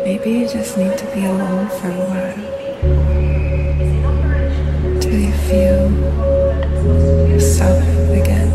Maybe you just need to be alone for a while till you feel yourself again.